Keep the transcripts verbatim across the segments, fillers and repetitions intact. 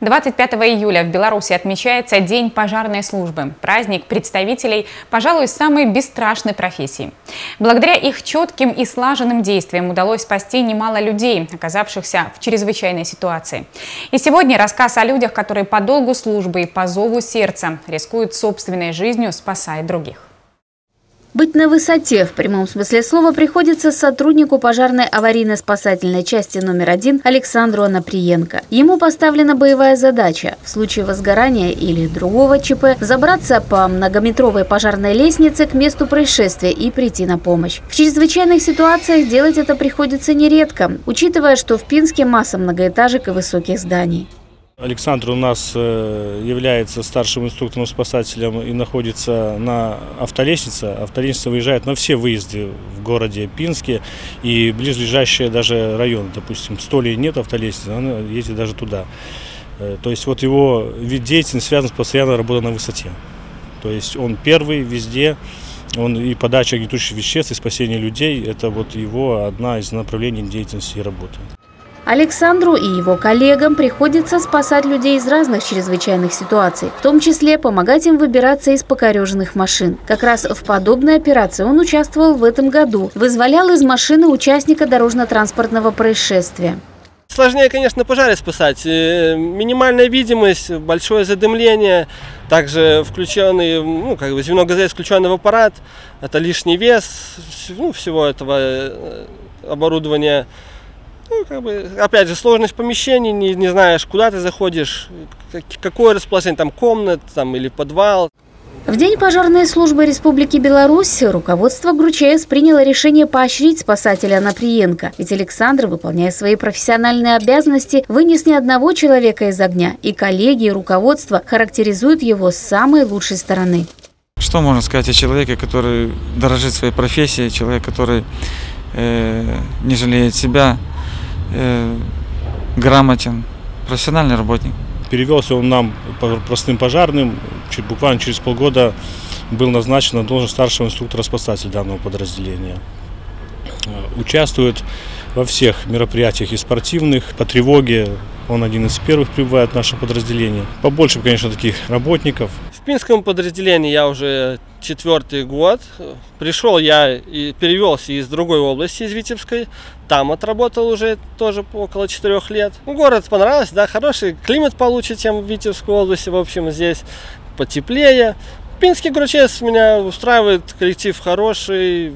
двадцать пятого июля в Беларуси отмечается День пожарной службы. Праздник представителей, пожалуй, самой бесстрашной профессии. Благодаря их четким и слаженным действиям удалось спасти немало людей, оказавшихся в чрезвычайной ситуации. И сегодня рассказ о людях, которые по долгу службы и по зову сердца рискуют собственной жизнью, спасая других. Быть на высоте в прямом смысле слова приходится сотруднику пожарной аварийно-спасательной части номер один Александру Анаприенко. Ему поставлена боевая задача в случае возгорания или другого ЧП забраться по многометровой пожарной лестнице к месту происшествия и прийти на помощь. В чрезвычайных ситуациях делать это приходится нередко, учитывая, что в Пинске масса многоэтажек и высоких зданий. Александр у нас является старшим инструктором-спасателем и находится на автолестнице. Автолестница выезжает на все выезды в городе Пинске и близлежащие даже районы. Допустим, в Столе нет автолестницы, она ездит даже туда. То есть вот его вид деятельности связан с постоянной работой на высоте. То есть он первый везде, он и подача огнетушащих веществ, и спасение людей – это вот его одна из направлений деятельности и работы. Александру и его коллегам приходится спасать людей из разных чрезвычайных ситуаций, в том числе помогать им выбираться из покореженных машин. Как раз в подобной операции он участвовал в этом году, вызволял из машины участника дорожно-транспортного происшествия. Сложнее, конечно, на пожаре спасать. Минимальная видимость, большое задымление, также включенный, ну, как бы звено ГЗС включенный в аппарат, это лишний вес, ну, всего этого оборудования. Ну, как бы, опять же, сложность помещений, не, не знаешь, куда ты заходишь, какое расположение, там комнат там, или подвал. В День пожарной службы Республики Беларусь руководство ГРУЧС приняло решение поощрить спасателя Анаприенко. Ведь Александр, выполняя свои профессиональные обязанности, вынес не одного человека из огня. И коллеги, и руководство характеризуют его с самой лучшей стороны. Что можно сказать о человеке, который дорожит своей профессией, человек, который э, не жалеет себя, э, грамотен, профессиональный работник. Перевелся он нам простым пожарным, чуть, буквально через полгода был назначен на должность старшего инструктора-спасателя данного подразделения. Участвует во всех мероприятиях и спортивных, по тревоге. Он один из первых прибывает в наше подразделение. Побольше, конечно, таких работников. В Пинском подразделении я уже четвертый год. Пришел я и перевелся из другой области, из Витебской. Там отработал уже тоже около четырех лет. Город понравился, да, хороший климат получше, чем в Витебской области. В общем, здесь потеплее. Пинский ГРУЧС меня устраивает, коллектив хороший.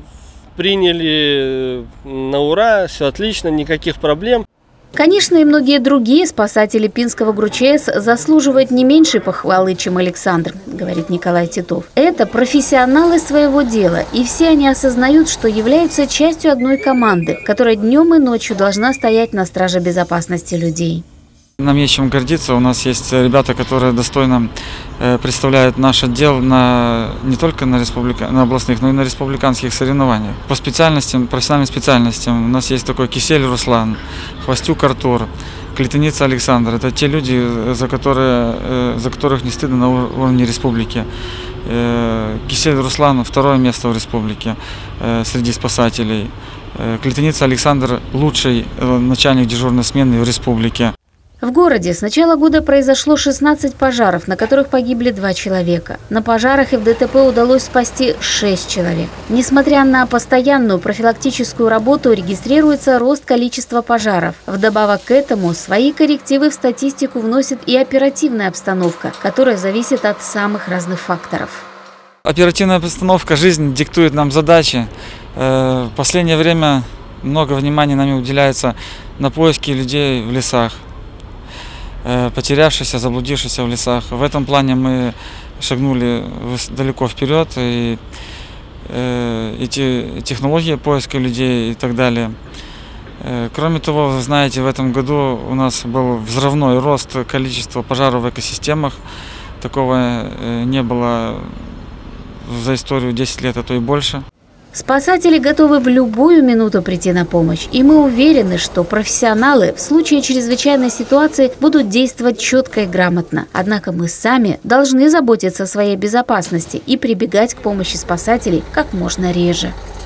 Приняли на ура, все отлично, никаких проблем. Конечно, и многие другие спасатели Пинского ГРУЧС заслуживают не меньшей похвалы, чем Александр, говорит Николай Титов. Это профессионалы своего дела, и все они осознают, что являются частью одной команды, которая днем и ночью должна стоять на страже безопасности людей. Нам есть чем гордиться. У нас есть ребята, которые достойно представляют наш отдел на, не только на, республика, на областных, но и на республиканских соревнованиях. По специальностям, профессиональным специальностям у нас есть такой Кисель Руслан, Хвостюк Артур, Клетеница Александр. Это те люди, за, которые, за которых не стыдно на уровне республики. Кисель Руслан – второе место в республике среди спасателей. Клетеница Александр – лучший начальник дежурной смены в республике. В городе с начала года произошло шестнадцать пожаров, на которых погибли два человека. На пожарах и в ДТП удалось спасти шесть человек. Несмотря на постоянную профилактическую работу, регистрируется рост количества пожаров. Вдобавок к этому свои коррективы в статистику вносит и оперативная обстановка, которая зависит от самых разных факторов. Оперативная обстановка, жизнь диктует нам задачи. В последнее время много внимания нами уделяется на поиски людей в лесах, потерявшихся, заблудившихся в лесах. В этом плане мы шагнули далеко вперед, и эти технологии поиска людей и так далее. Кроме того, вы знаете, в этом году у нас был взрывной рост количества пожаров в экосистемах. Такого не было за историю десять лет, а то и больше. Спасатели готовы в любую минуту прийти на помощь, и мы уверены, что профессионалы в случае чрезвычайной ситуации будут действовать четко и грамотно. Однако мы сами должны заботиться о своей безопасности и прибегать к помощи спасателей как можно реже.